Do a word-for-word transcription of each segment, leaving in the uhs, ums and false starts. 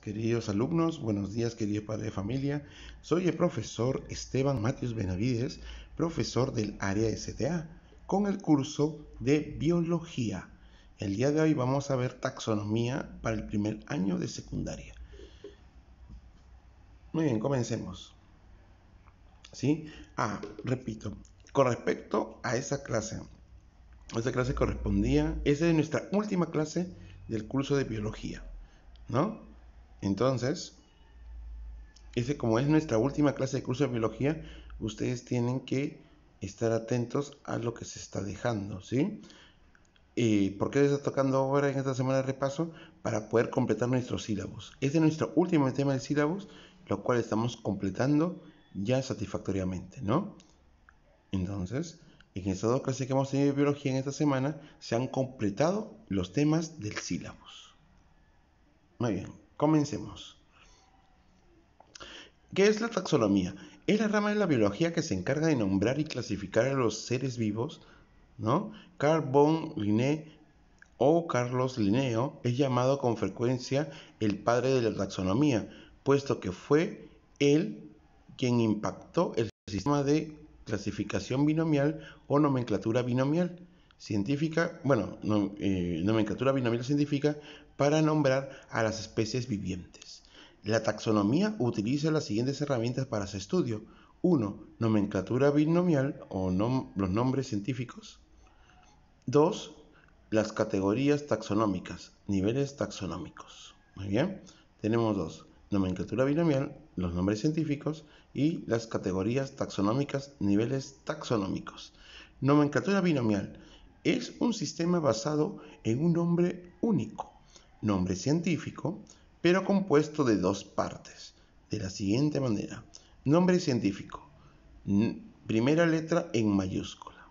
Queridos alumnos, buenos días, querido padre de familia. Soy el profesor Esteban Matius Benavides, profesor del área S T A, con el curso de Biología. El día de hoy vamos a ver taxonomía para el primer año de secundaria. Muy bien, comencemos. ¿Sí? Ah, repito, con respecto a esa clase, esa clase correspondía, esa es nuestra última clase del curso de Biología, ¿no? Entonces, ese, como es nuestra última clase de curso de biología, ustedes tienen que estar atentos a lo que se está dejando, ¿sí? ¿Y por qué les está tocando ahora en esta semana de repaso? Para poder completar nuestros sílabos. Este es nuestro último tema de sílabos, lo cual estamos completando ya satisfactoriamente, ¿no? Entonces, en estas dos clases que hemos tenido de biología en esta semana, se han completado los temas del sílabus. Muy bien, comencemos. ¿Qué es la taxonomía? Es la rama de la biología que se encarga de nombrar y clasificar a los seres vivos, ¿no? Carl von Linné o Carlos Linneo es llamado con frecuencia el padre de la taxonomía, puesto que fue él quien impactó el sistema de clasificación binomial o nomenclatura binomial científica, bueno, no, eh, nomenclatura binomial científica para nombrar a las especies vivientes. La taxonomía utiliza las siguientes herramientas para su estudio. uno. Nomenclatura binomial o nom los nombres científicos. dos. Las categorías taxonómicas, niveles taxonómicos. Muy bien, tenemos dos. Nomenclatura binomial, los nombres científicos, y las categorías taxonómicas, niveles taxonómicos. Nomenclatura binomial es un sistema basado en un nombre único, nombre científico, pero compuesto de dos partes, de la siguiente manera. Nombre científico, primera letra en mayúscula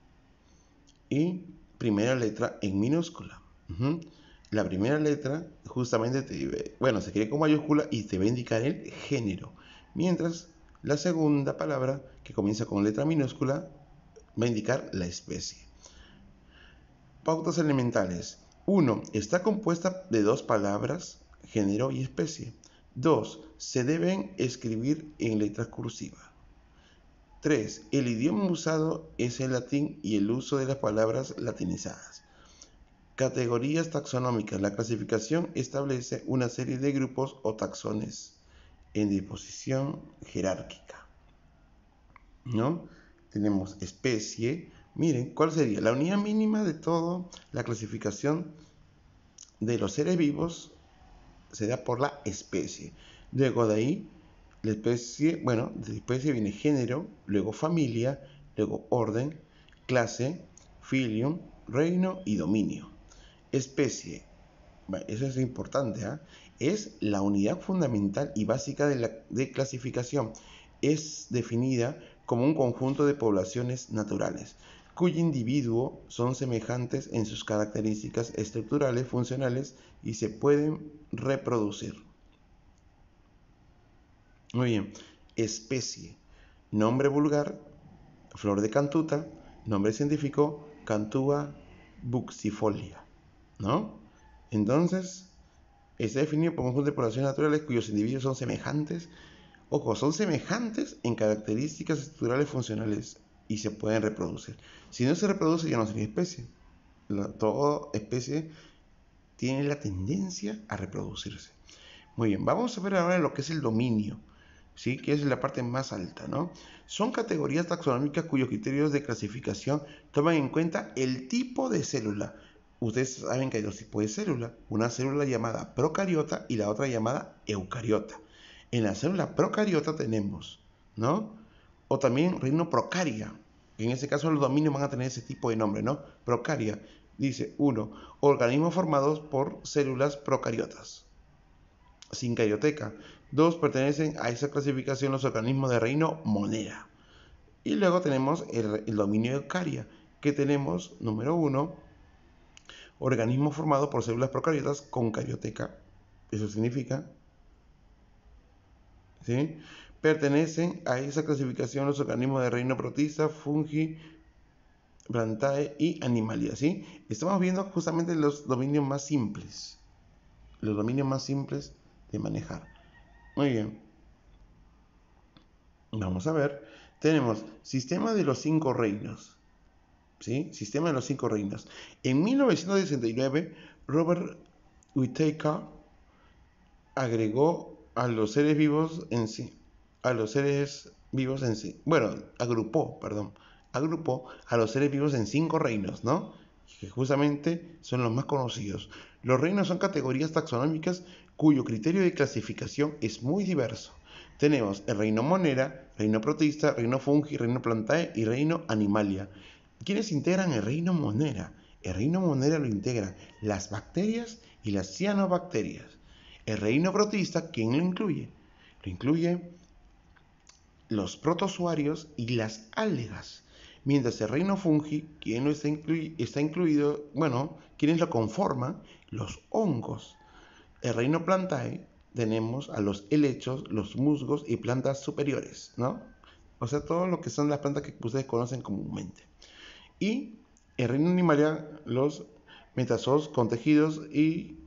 y primera letra en minúscula. Uh-huh. La primera letra justamente te, bueno, se escribe con mayúscula y te va a indicar el género, mientras la segunda palabra, que comienza con letra minúscula, va a indicar la especie. Pautas elementales. uno. Está compuesta de dos palabras, género y especie. dos. Se deben escribir en letra cursiva. tres. El idioma usado es el latín y el uso de las palabras latinizadas. Categorías taxonómicas. La clasificación establece una serie de grupos o taxones en disposición jerárquica, ¿no? Tenemos especie. Miren, ¿cuál sería? La unidad mínima de toda la clasificación de los seres vivos se da por la especie. Luego de ahí, la especie, bueno, de especie viene género, luego familia, luego orden, clase, filium, reino y dominio. Especie, eso es importante, ¿eh? Es la unidad fundamental y básica de la de clasificación. Es definida como un conjunto de poblaciones naturales, cuyo individuo son semejantes en sus características estructurales, funcionales y se pueden reproducir. Muy bien, especie, nombre vulgar, flor de cantuta, nombre científico, Cantua buxifolia, ¿no? Entonces, está definido por un conjunto de poblaciones naturales cuyos individuos son semejantes, ojo, son semejantes en características estructurales funcionales y se pueden reproducir. Si no se reproduce, ya no sería especie. La, toda especie tiene la tendencia a reproducirse. Muy bien, vamos a ver ahora lo que es el dominio, ¿sí? Que es la parte más alta, ¿no? Son categorías taxonómicas cuyos criterios de clasificación toman en cuenta el tipo de célula. Ustedes saben que hay dos tipos de célula, una célula llamada procariota y la otra llamada eucariota. En la célula procariota tenemos, ¿no? O también reino procaria. En ese caso los dominios van a tener ese tipo de nombre, ¿no? Procaria. Dice, uno, organismos formados por células procariotas. Sin carioteca. Dos, pertenecen a esa clasificación los organismos de reino Monera. Y luego tenemos el, el dominio eucaria, que tenemos, número uno, organismo formado por células procariotas con carioteca. Eso significa, ¿sí? Pertenecen a esa clasificación los organismos de reino protista, fungi, plantae y animalia, ¿sí? Estamos viendo justamente los dominios más simples. Los dominios más simples de manejar. Muy bien. Vamos a ver. Tenemos sistema de los cinco reinos. ¿Sí? Sistema de los cinco reinos. En mil novecientos sesenta y nueve, Robert Whittaker agregó a los seres vivos en sí, a los seres vivos en sí, bueno, agrupó, perdón, agrupó a los seres vivos en cinco reinos, ¿no? Que justamente son los más conocidos. Los reinos son categorías taxonómicas cuyo criterio de clasificación es muy diverso. Tenemos el reino Monera, reino Protista, reino Fungi, reino Plantae y reino Animalia. ¿Quiénes integran el reino Monera? El reino Monera lo integran las bacterias y las cianobacterias. El reino Protista, ¿quién lo incluye? Lo incluye los protozoarios y las algas. Mientras el reino Fungi, ¿quién no está, inclu está incluido? Bueno, ¿quiénes lo conforman? Los hongos. El reino Plantae, tenemos a los helechos, los musgos y plantas superiores, ¿no? O sea, todo lo que son las plantas que ustedes conocen comúnmente. Y el reino Animalia, los metazoos con tejidos y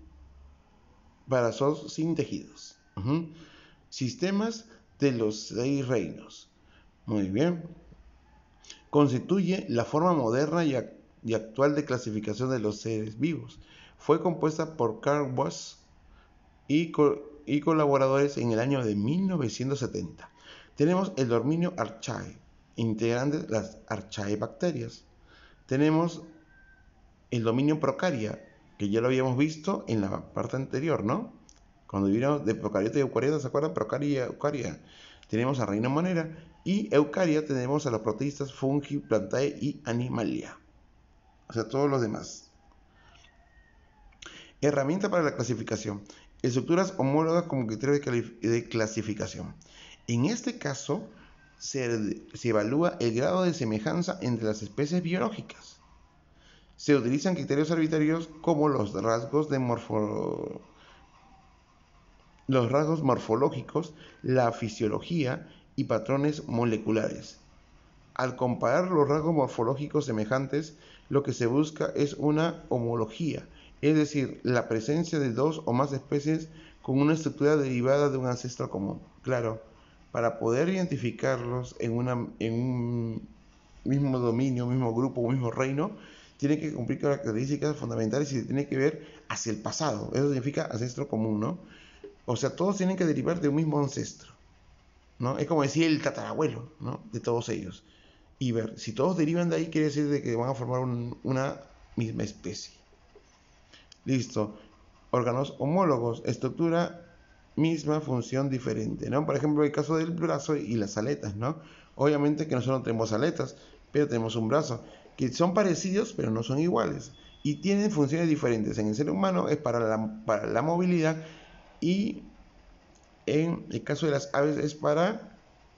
parazoos sin tejidos. Uh-huh. Sistemas de los seis reinos. Muy bien. Constituye la forma moderna y, y actual de clasificación de los seres vivos. Fue compuesta por Carl Woese y, co y colaboradores en el año de mil novecientos setenta. Tenemos el dominio Archaea, integrante las Archaebacterias. Tenemos el dominio Procaria, que ya lo habíamos visto en la parte anterior, ¿no? Cuando vimos de Procariota y Eucariota, ¿se acuerdan? Procaria y Eucaria. Tenemos a Reino Monera y Eucaria tenemos a los protistas, Fungi, Plantae y Animalia. O sea, todos los demás. Herramienta para la clasificación. Estructuras homólogas como criterio de, de clasificación. En este caso, se, se evalúa el grado de semejanza entre las especies biológicas. Se utilizan criterios arbitrarios como los rasgos, de morfo... los rasgos morfológicos, la fisiología y patrones moleculares. Al comparar los rasgos morfológicos semejantes, lo que se busca es una homología, es decir, la presencia de dos o más especies con una estructura derivada de un ancestro común. Claro, para poder identificarlos en, una, en un mismo dominio, mismo grupo, mismo reino, tiene que cumplir características fundamentales y se tiene que ver hacia el pasado. Eso significa ancestro común, ¿no? O sea, todos tienen que derivar de un mismo ancestro, ¿no? Es como decir el tatarabuelo, ¿no? De todos ellos. Y ver, si todos derivan de ahí, quiere decir de que van a formar un, una misma especie. Listo. Órganos homólogos, estructura misma, función diferente, ¿no? Por ejemplo, el caso del brazo y las aletas, ¿no? Obviamente que nosotros no tenemos aletas, pero tenemos un brazo, que son parecidos, pero no son iguales. Y tienen funciones diferentes. En el ser humano es para la, para la movilidad y en el caso de las aves es para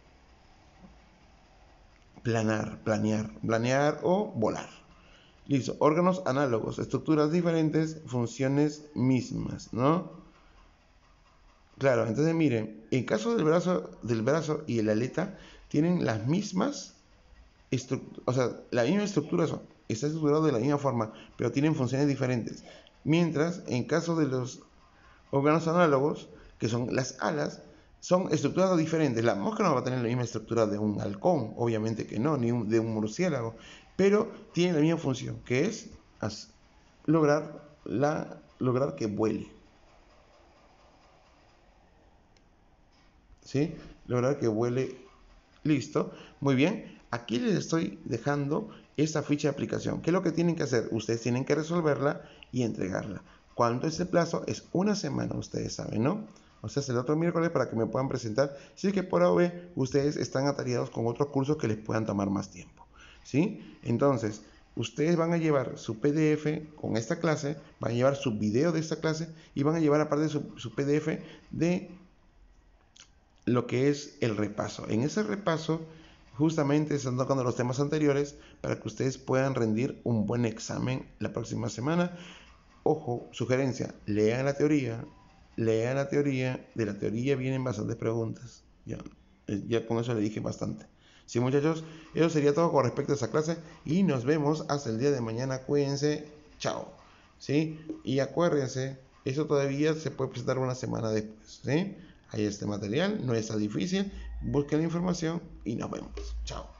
planar, planear, planear o volar. Listo. Órganos análogos, estructuras diferentes, funciones mismas, ¿no? Claro, entonces miren, en caso del brazo, del brazo y el aleta tienen las mismas, o sea, la misma estructura, está estructurado de la misma forma, pero tienen funciones diferentes. Mientras, en caso de los órganos análogos, que son las alas, son estructuras diferentes. La mosca no va a tener la misma estructura de un halcón, obviamente que no, ni un, de un murciélago, pero tiene la misma función, que es lograr, la, lograr que vuele. ¿Sí? Lograr que vuele. Listo. Muy bien. Aquí les estoy dejando esta ficha de aplicación. ¿Qué es lo que tienen que hacer? Ustedes tienen que resolverla y entregarla. ¿Cuánto es el plazo? Es una semana, ustedes saben, ¿no? O sea, es el otro miércoles para que me puedan presentar. Si es que por ahora ustedes están atareados con otros cursos que les puedan tomar más tiempo. ¿Sí? Entonces, ustedes van a llevar su P D F con esta clase, van a llevar su video de esta clase y van a llevar aparte su, su P D F de lo que es el repaso. En ese repaso justamente están tocando los temas anteriores para que ustedes puedan rendir un buen examen la próxima semana. Ojo, sugerencia, lean la teoría, lean la teoría, de la teoría vienen bastantes preguntas. Ya, ya con eso le dije bastante. Sí, muchachos, eso sería todo con respecto a esa clase y nos vemos hasta el día de mañana. Cuídense, chao. ¿Sí? Y acuérdense Eso todavía se puede presentar una semana después, ¿sí? Hay este material, no está difícil. Busquen la información y nos vemos. Chao.